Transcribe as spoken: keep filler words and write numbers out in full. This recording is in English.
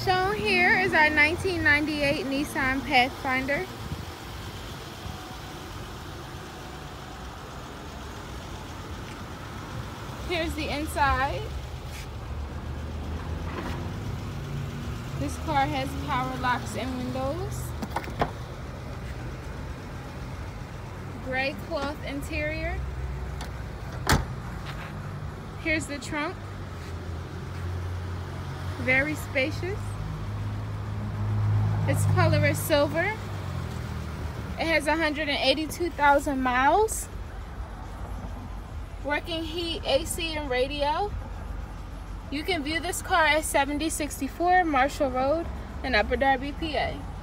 Shown here is our nineteen ninety-eight Nissan Pathfinder. Here's the inside. This car has power locks and windows. Gray cloth interior. Here's the trunk. Very spacious. Its color is silver. It has one hundred eighty-two thousand miles. Working heat, A C, and radio. You can view this car at seventy sixty-four Marshall Road in Upper Darby, P A